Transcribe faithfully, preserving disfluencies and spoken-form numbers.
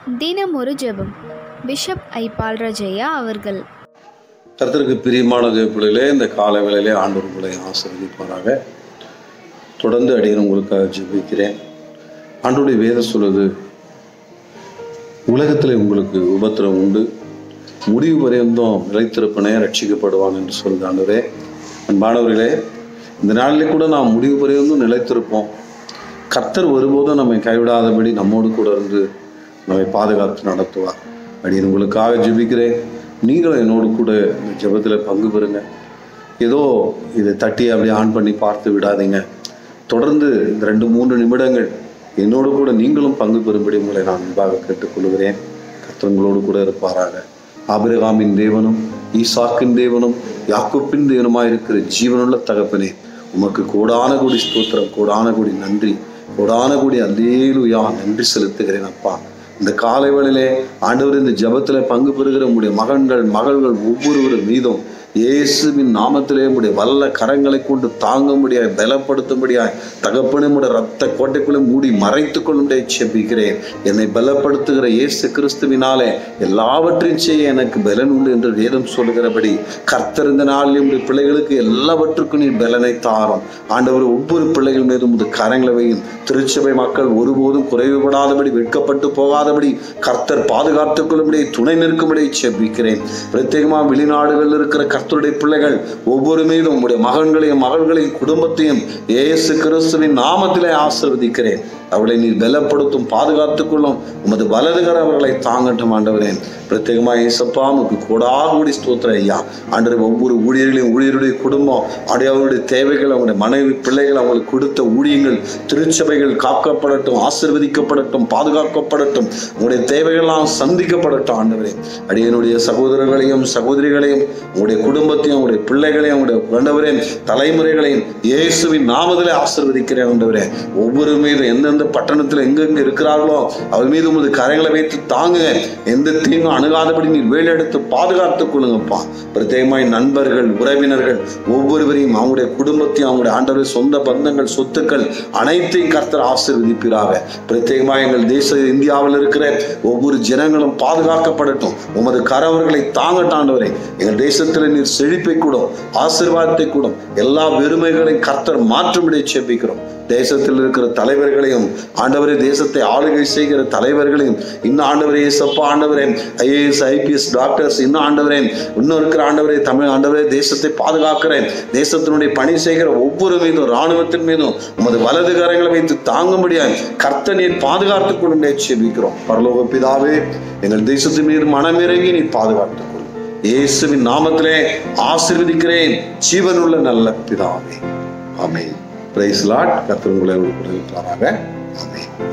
தினம் ஒரு ஜெபம். பிஷப் ஐ பால்ராஜையா அவர்கள். கர்த்தருக்கு பிரியமான தேவப்பிள்ளைகளே, இந்த காலை வேளையிலே ஆண்டவர் உங்களை ஆசீர்வதிப்பாராக. தொடர்ந்து அடியேன் உங்களுக்காக ஜெபிக்கிறேன். ஆண்டவருடைய வேதம் சொல்லுது, உலகத்தில் உங்களுக்கு உபத்திரம் உண்டு, முடிவு பரியந்தம் நிலைத்திருப்பனே ரட்சிக்கப்படுவான் என்று சொல்லுது ஆண்டவரே. அன்பானவர்களே, இந்த நாளிலே கூட நாம் முடிவு பரியந்தும் நிலைத்திருப்போம். கர்த்தர் ஒருபோதும் நம்மை கைவிடாதபடி நம்மோடு கூட இருந்து நம்மை பாதுகாத்து நடத்துவார். அடியேன் உங்களுக்காக ஜெபிக்கிறேன். நீங்களும் என்னோடு கூட இந்த ஜெபத்தில் பங்கு பெறுங்க. ஏதோ இதை தட்டி அப்படியே ஆன் பண்ணி பார்த்து விடாதீங்க. தொடர்ந்து இந்த ரெண்டு மூன்று நிமிடங்கள் என்னோடு கூட நீங்களும் பங்கு பெறும்படி உங்களை நான் முன்பாக கேட்டுக்கொள்கிறேன். கர்த்தர் உங்களோடு கூட இருப்பாராக. ஆபிரகாமின் தேவனும் ஈசாக்கின் தேவனும் யாக்கோப்பின் தேவனுமாய் இருக்கிற ஜீவனுள்ள தகப்பனே, உமக்கு கோடான கோடி ஸ்தோத்திரம், கோடான கோடி நன்றி, கோடான கோடி அல்லேலூயா நன்றி செலுத்துகிறேன் அப்பா. இந்த காலை வேளையிலே ஆண்டவர் இந்த ஜெபத்தில் பங்கு பெறுகிற உங்களுடைய மகன்கள் மகள்கள் ஒவ்வொருவரும் மீதும் இயேசுவின் நாமத்திலே உடைய வல்ல கரங்களை கொண்டு தாங்க முடியாய், பலப்படுத்தும்படியாய் தகப்பனே உடைய ரத்த கோட்டைக்குள்ளே மூடி மறைத்து கொள்ளும்படியாய் செபிக்கிறேன். என்னை பலப்படுத்துகிற இயேசு கிறிஸ்துவினாலே எல்லாவற்றையும் செய்ய எனக்கு பலன் உண்டு என்று வேதம் சொல்லுகிறபடி கர்த்தர் இந்த நாளில் உடைய பிள்ளைகளுக்கு எல்லாவற்றுக்கும் நீ பலனை தாரும். ஆண்டவர் ஒவ்வொரு பிள்ளைகள் மீதும் உடைய கரங்களை வையும். திருச்சபை மக்கள் ஒருபோதும் குறைவுபடாதபடி, வெட்கப்பட்டு போகாதபடி கர்த்தர் பாதுகாத்துக் கொள்ளும்படியை துணை நிற்கும்படியை செபிக்கிறேன். பிரத்யேகமாக வெளிநாடுகளில் இருக்கிற கர்த்தருடைய பிள்ளைகள் ஒவ்வொரு மீதும் உங்களுடைய மகன்களையும் மகள்களையும் குடும்பத்தையும் இயேசு கிறிஸ்துவின் நாமத்திலே ஆசீர்வதிக்கிறேன். அவளை நீ பலப்படுத்தும், பாதுகாத்துக் கொள்ளும். உமது வலதுகர அவர்களை தாங்கட்டும் ஆண்டவரேன். பிரத்யேகமாக இயேசப்பா உமக்கு கோடான கோடி ஸ்தோத்திரம் ஐயா. ஆண்டவர் ஒவ்வொரு ஊழியர்களையும் ஊழியருடைய குடும்பம் அப்படியே அவருடைய தேவைகள், அவங்களுடைய மனைவி பிள்ளைகள், அவங்களுக்கு கொடுத்த ஊழியங்கள் திருச்சபைகள் காக்கப்படட்டும், ஆசீர்வதிக்கப்படட்டும், பாதுகாக்கப்படட்டும். உங்களுடைய தேவைகள்லாம் சந்திக்கப்படட்டும் ஆண்டவரே. அடியனுடைய சகோதரர்களையும் சகோதரிகளையும் உங்களுடைய குடும்பத்தையும் உங்களுடைய பிள்ளைகளையும் உங்களுடைய ஆண்டவரே தலைமுறைகளையும் இயேசுவின் நாமத்திலே ஆசீர்வதிக்கிறேன் ஆண்டவரே. ஒவ்வொரு மீதும் எந்தெந்த பட்டணத்தில் எங்கெங்க இருக்கிறார்களோ அவர் மீது உமது கரைகளை வைத்து தாங்க. எந்த தீங்கும் அணுகாதபடி நீர் வேலெடுத்து பாதுகாத்துக் கொள்ளுங்கப்பா. பிரத்யேகமாய் நண்பர்கள் உறவினர்கள் ஒவ்வொருவரையும் அவங்களுடைய குடும்பத்தையும் அவங்களுடைய ஆண்டவரை சொந்த பந்தங்கள் சொத்துக்கள் அனைத்தையும் கர்த்தர் ஆசீர்வதிப்பீராக. பிரத்யேகமாய் எங்கள் தேச இந்தியாவில் இருக்கிற ஒவ்வொரு ஜனங்களும் பாதுகாக்கப்படட்டும். உமது கரவர்களை தாங்கட்டும் ஆண்டவரே. எங்கள் தேசத்தில் நீர் செழிப்பை கூடும், ஆசீர்வாதத்தை கூடும். எல்லா வெறுமைகளையும் கர்த்தர் மாற்றும்படியை செபிக்கிறோம். தேசத்தில் இருக்கிற தலைவர்களையும் ஆண்டவரே, தேசத்தை ஆளுகை செய்கிற தலைவர்களையும் இன்னும் ஆண்டவரே இயேசப்பா ஆண்டவரே ஐஏஎஸ் ஐபிஎஸ் டாக்டர்ஸ் இன்னும் ஆண்டவரே இன்னும் இருக்கிற ஆண்டவரே தமிழ் ஆண்டவரே தேசத்தை பாதுகாக்கிறேன். தேசத்தினுடைய பணி செய்கிற ஒவ்வொரு மீதும் இராணுவத்தின் மீதும் உமது வலது கரங்களை வைத்து தாங்க முடியாது கர்த்தர் நீர் பாதுகாத்துக் கொள்ளும்படி செபிக்கிறோம். பரலோக பிதாவே, எங்கள் தேசத்தின் மீது மனமிறங்கி நீர் பாதுகாத்துக் கொள்ளும். இயேசுவின் நாமத்திலே ஆசீர்வதிக்கிறேன் ஜீவனுள்ள நல்ல பிதாவே. ஆமென். Praise lord. கர்த்தர் உங்களை இருக்கிறாராக. ஆமென்.